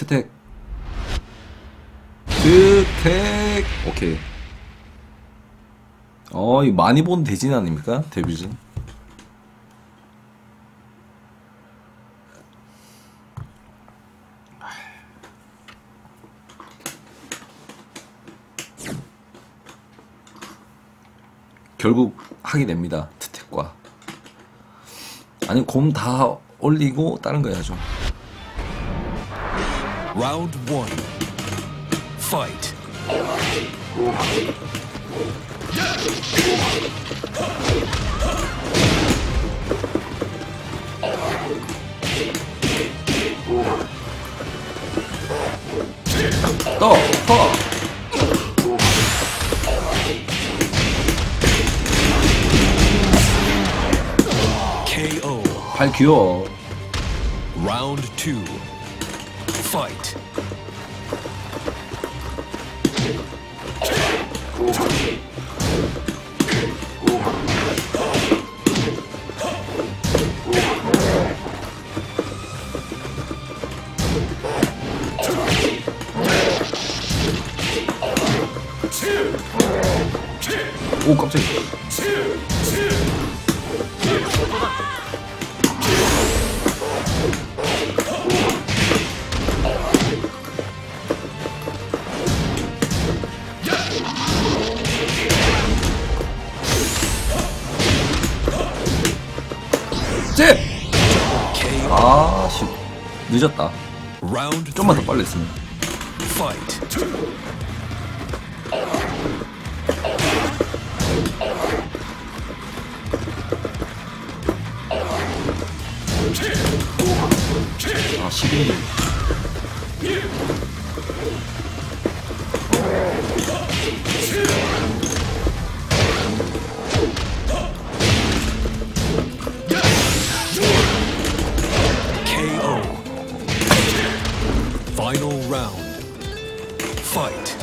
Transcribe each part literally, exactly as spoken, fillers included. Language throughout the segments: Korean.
트택 트택. 오케이. 어, 이 많이 본 대진 아닙니까? 데뷔진. 결국 하게 됩니다. 트택과. 아니, 곰 다 올리고 다른 거 해야죠. 라운드 원. 파이트. 떠! 퍼! 케이오. 발 귀여워. 라운드 투. 파이트. 오, 깜짝이야. 잽! 아, 씨. 늦었다. 좀만 더 빨리 했으면. 파이트. 아, 십일 일. 케이오. Final round. Fight.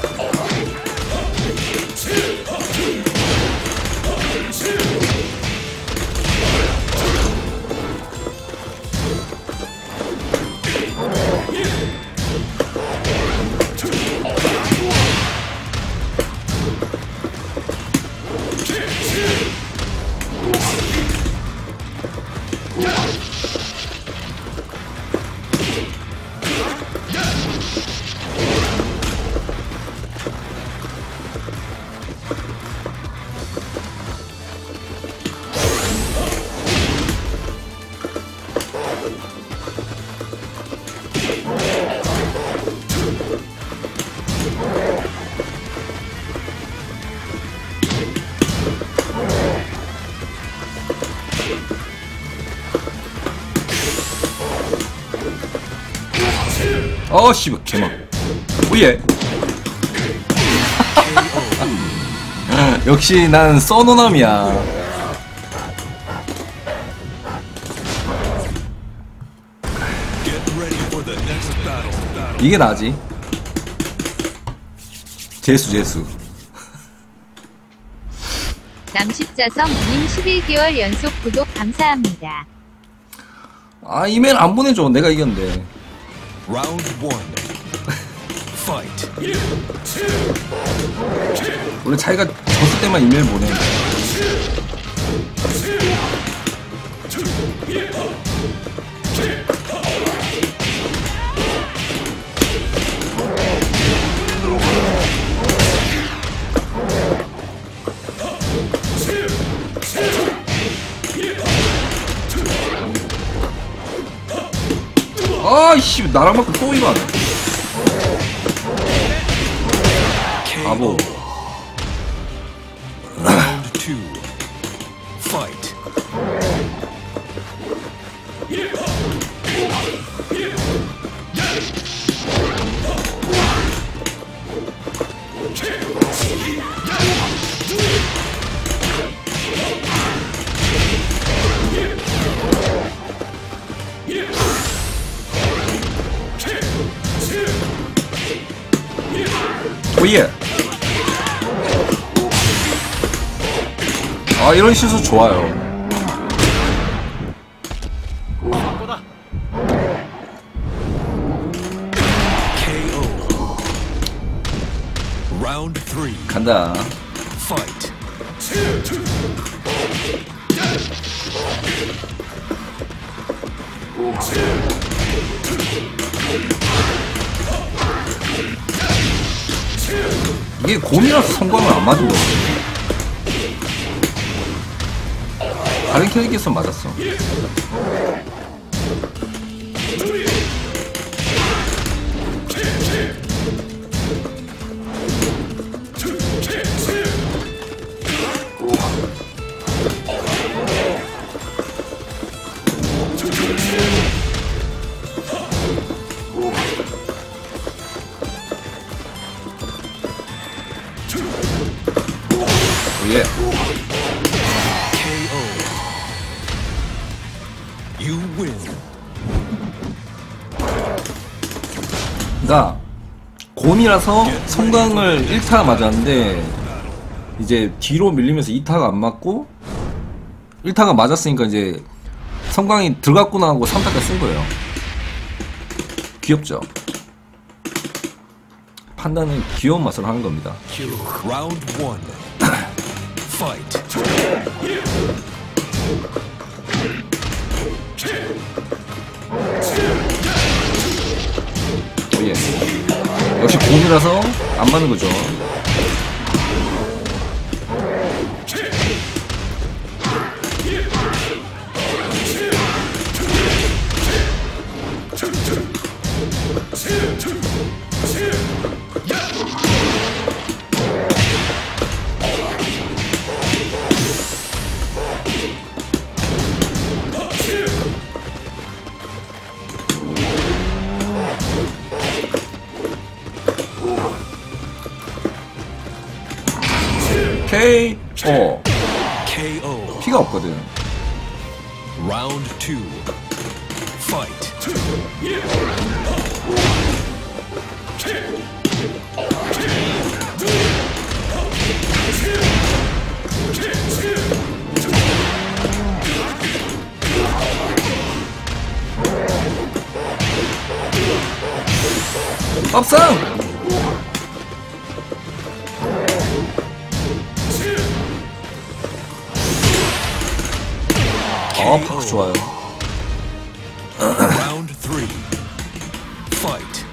어, 씨발, 개막. 오예. 역시 난 써노남이야. 이게 나지. 재수, 재수. 남십자성님 십일 개월 연속 구독 감사합니다. 아, 이메일 안 보내줘. 내가 이겼는데. Round one. Fight. 원래 자기가 졌을 때만 이메일 보내. 아이씨, 나랑 맞고 또 이만. 바보. Round two. Fight. 오예. 아, 이런 시수 좋아요. Round three. 간다. Fight. 이게 곰이라서 성광을 안 맞은 거거든. 다른 캐릭에서 맞았어. 예. 케이오. You win. 그러니까 곰이라서 성광을 일 타 맞았는데 이제 뒤로 밀리면서 이 타가 안 맞고 일 타가 맞았으니까 이제 성광이 들어갔구나 하고 삼 타까지 쓴 거예요. 귀엽죠? 판단은 귀여운 맛으로 하는 겁니다. Round one. Fight. 오, 예. 역시 곰이라서 안 맞는 거죠. 케이 오. 케이오. 피가 없거든. Round two. Fight. 밥상! 아, 파크 좋아요. Round three. Fight.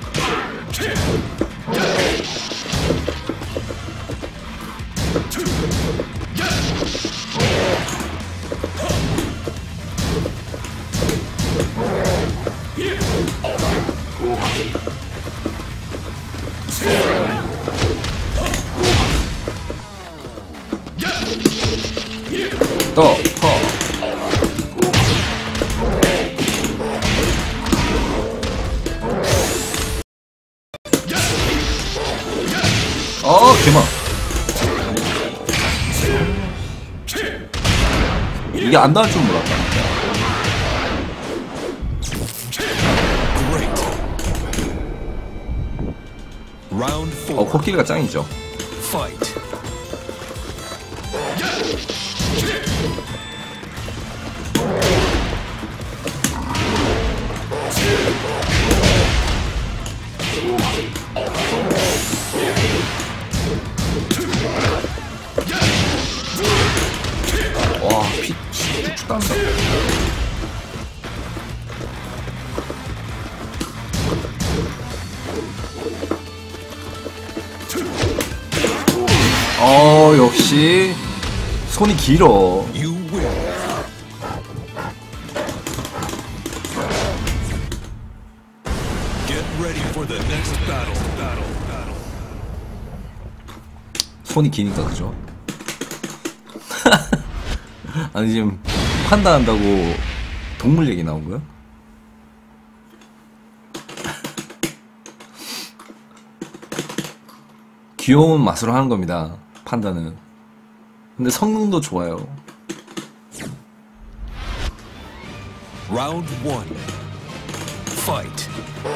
더, 퍼. 어, 개만. 이게 안 나올 줄 몰랐다. Great. Round 어, four. 코끼리가 짱이죠. Fight. 와, 피, 쭉쭉 딴다. 어, 역시 손이 길어. You win. Get ready for the next battle. Battle. Battle. 손이 기니까 그죠? 아니 지금 판단한다고 동물 얘기 나온 거야? 귀여운 맛으로 하는 겁니다. 판단은. 근데 성능도 좋아요. Round one. Fight.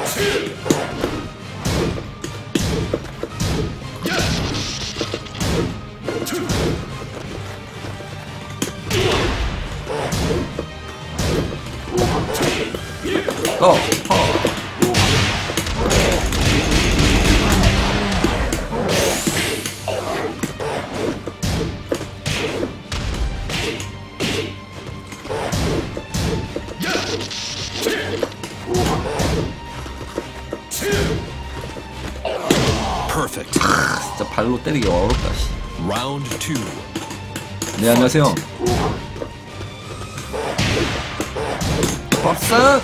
어, 어. Perfect. 진짜 발로 때리기 어렵다. 씨. Round two. 네, 안녕하세요. 밥상.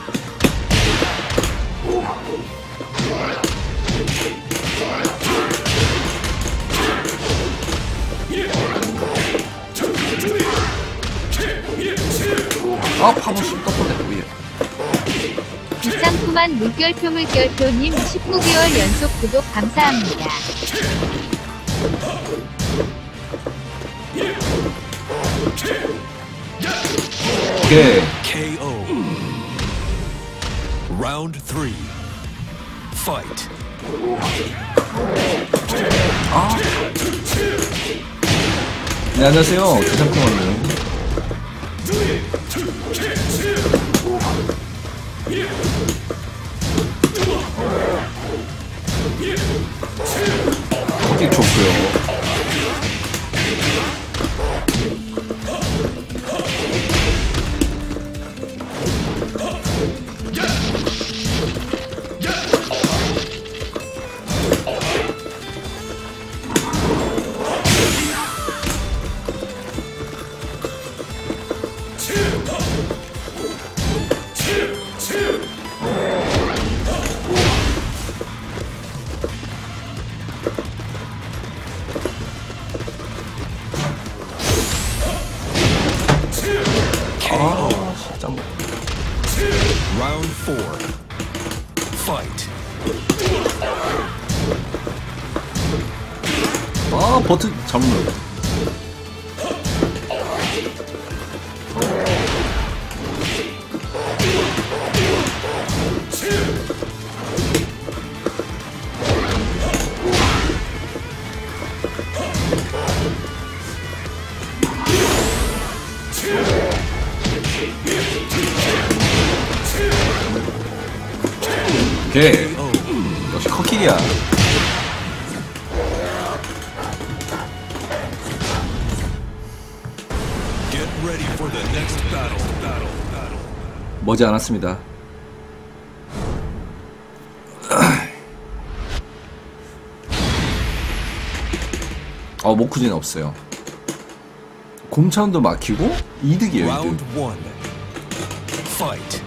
아, 파도 씹 떴네. 위에. 비상구만 물결표 물결표님 십구 개월 연속 구독 감사합니다. 오케이. K O. Round three. Fight. 아. 네, 안녕하세요. 기상통화님. 킥 좋고요. 아, 진짜 뭐. Round four. Fight. 아, 버튼 잘못 눌렀다. 오케이. 역시 커킥이야. Get ready for the next battle. Battle. Battle. 머지 않았습니다. 어, 모쿠진 없어요. 곰차운도 막히고 이득이에요, 이득. Round one. Fight.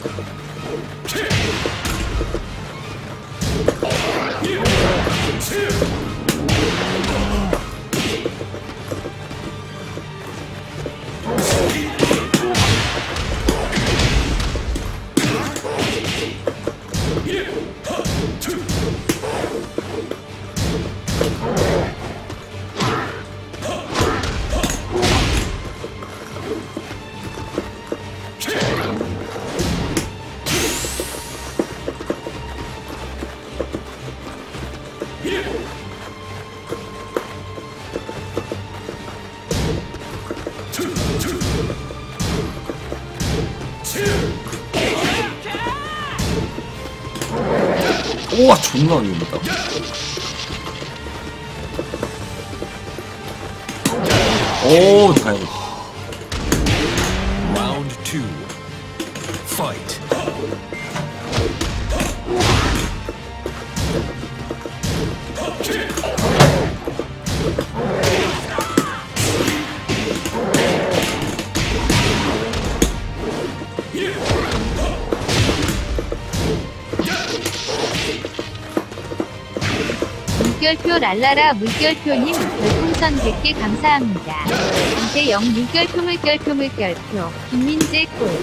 우와, 존나 위험하다. 오, 다행이다. Round two. Fight. 물결표 랄라라 물결표님 별풍선 백 개 감사합니다. 이재영 물결표 물결표 물결표 김민재 꿀.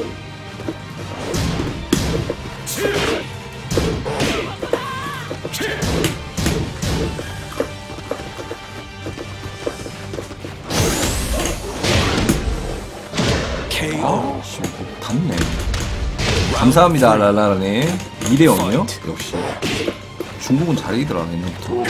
K O. 아, 씨, 뭐 닿네. 감사합니다, 랄라라네. 이 대 영이요? 역시. 중국은 잘 이기더라, 옛날부터.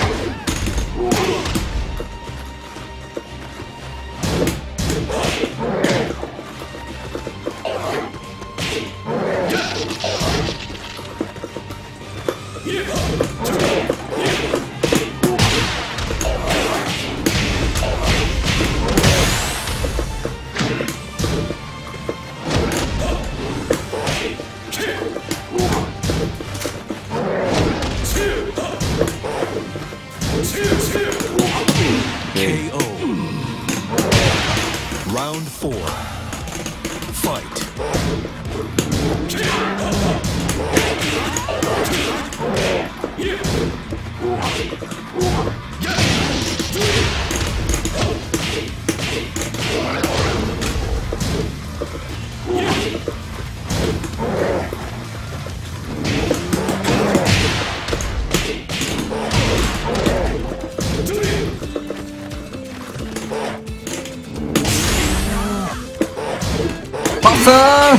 밥상!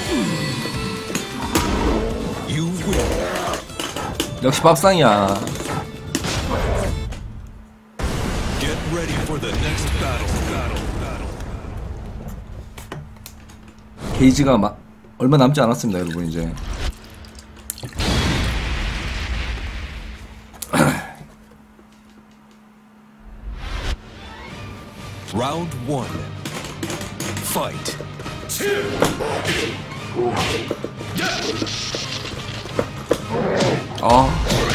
역시 밥상이야. Get ready for the next battle. Battle. Battle. 게이지가 마, 얼마 남지 않았습니다, 여러분. 이제 Round one. Fight. 아.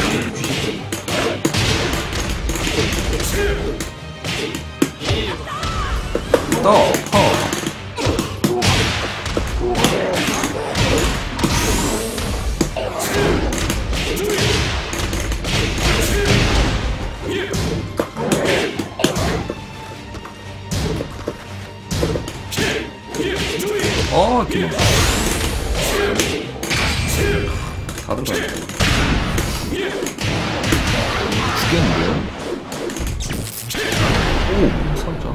또, 퍼. 어, 기분. 다 들어가. 죽겠는데요? 오, 살짝.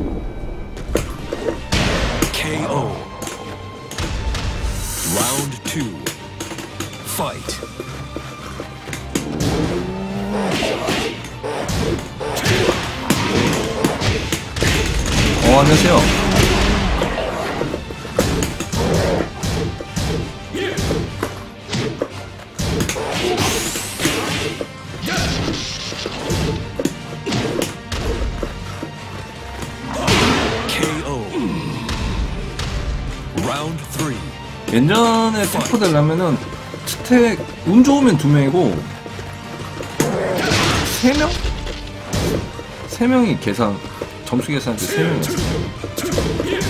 케이오. Round two. Fight. 어, 안녕하세요. 예전에 템포 되려면은 스택 운 좋으면 두 명이고 세 명? 세 명이 계산 점수 계산할 때 세 명이야.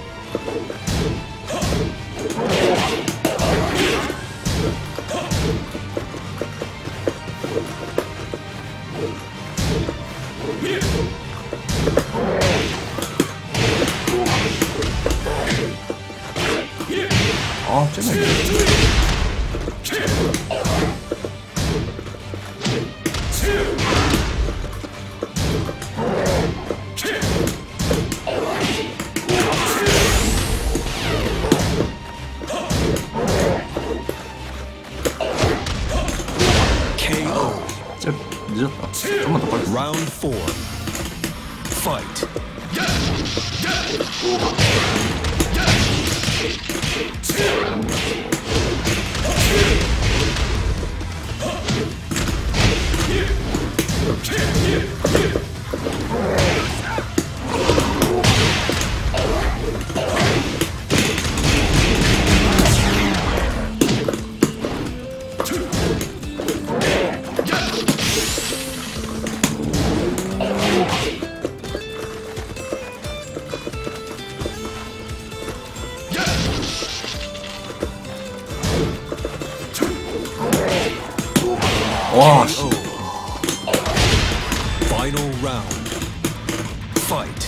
아, 쟤네. 케이오. 쟤 늦었다. 좀만 더 빨리. Round four. Fight. 와, 씨. Final round. Fight.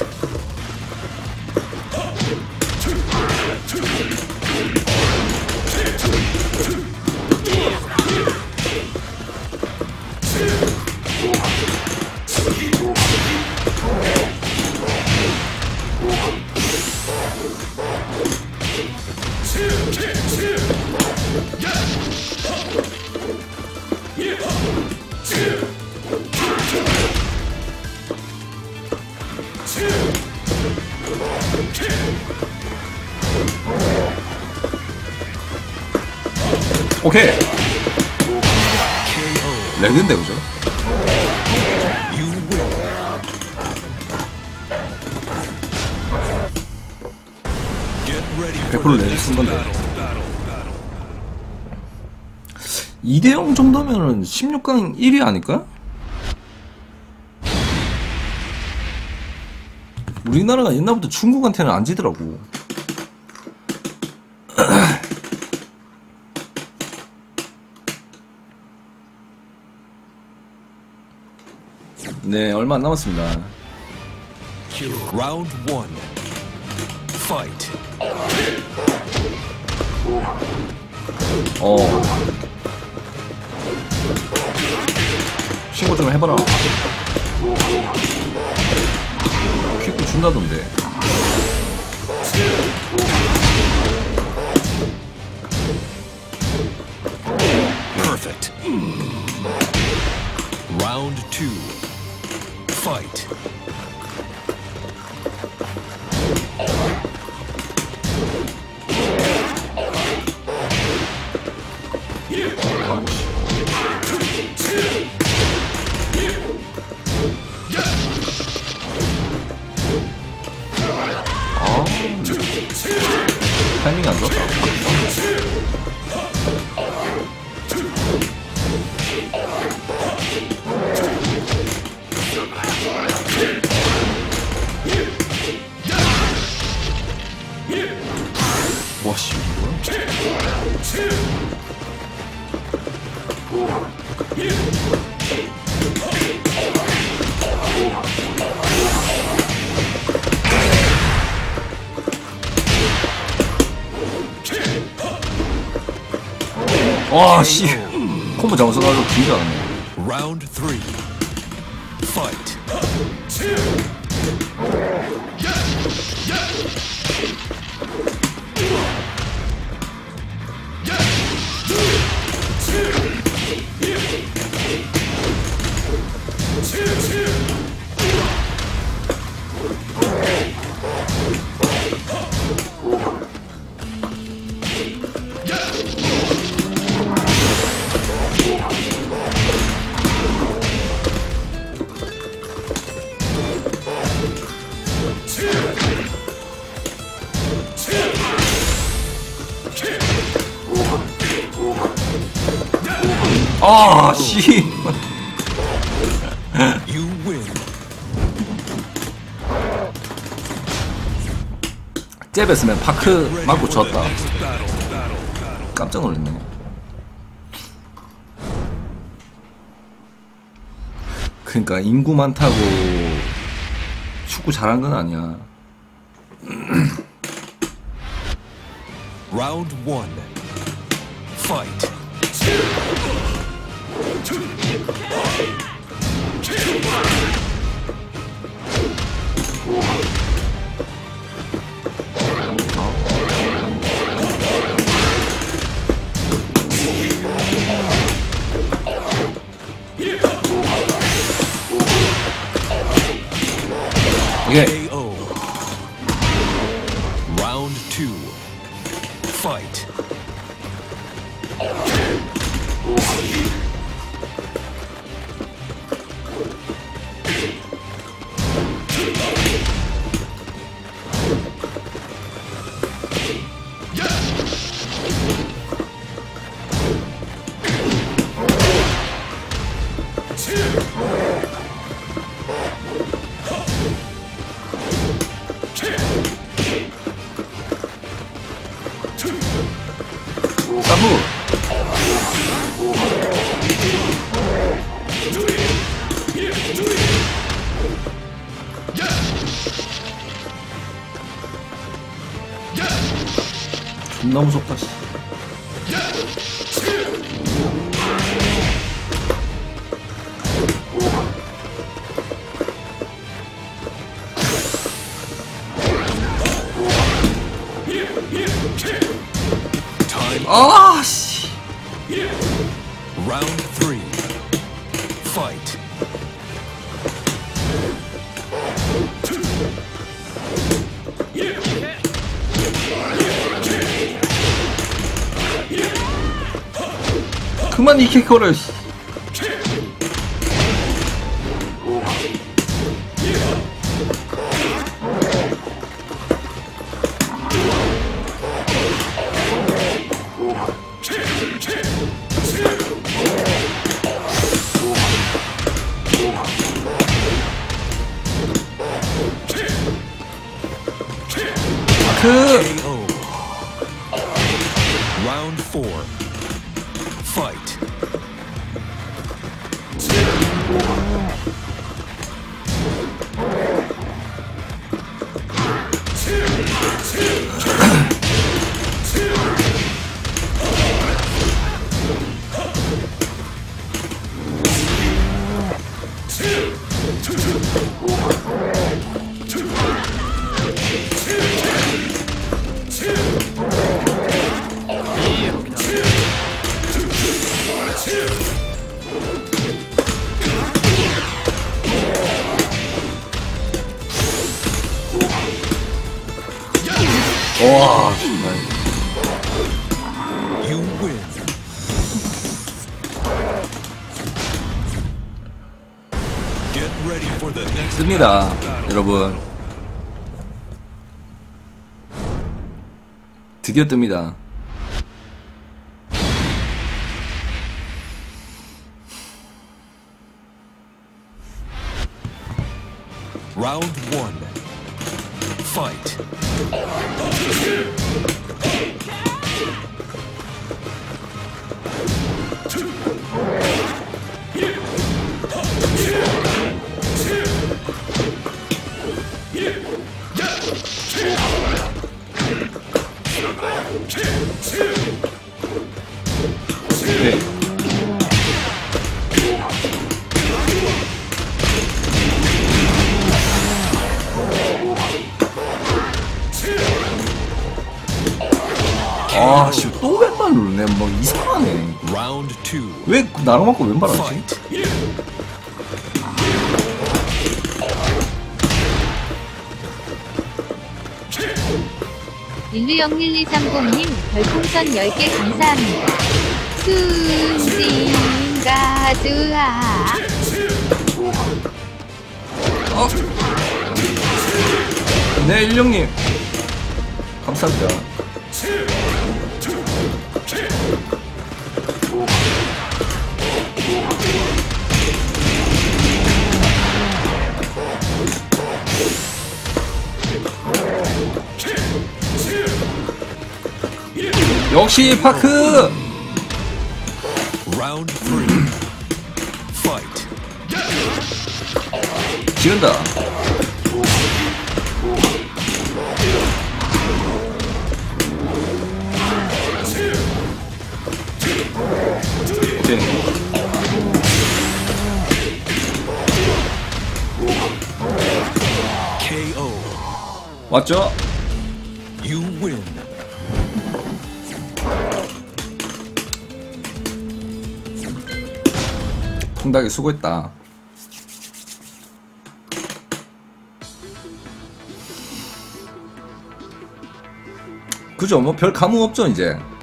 오케이. 레드인데 그죠? You win. Get ready 백 for 퍼센트 the 레드 next 쓴 건데. battle. Battle. Battle. 이 대 영 정도면은 십육 강 일 위 아닐까? 우리나라가 옛날부터 중국한테는 안 지더라고. 네, 얼마 안 남았습니다. Round one. Fight. 어. 신고 좀 해봐라. 퀵도 준다던데. Perfect. Round two. Fight. 타이밍이 안 좋았다. 와씨 와, 씨. 콤보 잘못 써가지고 길지 않네. Round three. Fight. 아, 씨. You win. 잽했으면 파크 맞고 졌다. Next battle. Battle. Battle. 깜짝 놀랐네. 그러니까 인구 많다고 축구 잘한 건 아니야. Round one. Fight. 이게 K O. Round two. Fight. 사부. 존나 무섭다, 씨. Time. 아, 씨. Round three. Fight. 그만 이 캐커를, 씨. 그 K O. Round four. Fight. 와, You win. Get ready for the next 씁니다, battle. 여러분. 드디어 뜹니다. Round one. Fight. 네. 아, 씨, 또 왼발 누르네. 뭐 이상하네. Round two. 왜 나랑 맞고 왼발 하지? Fight. 일이영일이삼공님 별풍선 열 개 감사합니다. 순진 가즈아. 어? 네, 일령님. 감사합니다. 역시 파크! Round three. Fight. 지른다. 오케이. 케이오. 왔죠? You win. 통닭이 수고했다. 그죠? 뭐 별 감흥 없죠 이제.